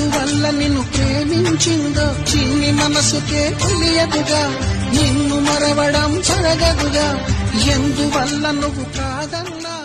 ఎందువల్ల నిన్ను ప్రేమించిందో చిన్ని మనసుకే తెలియదుగా, నిన్ను మరవడం జరగదుగా, ఎందువల్ల నువ్వు కాదన్నా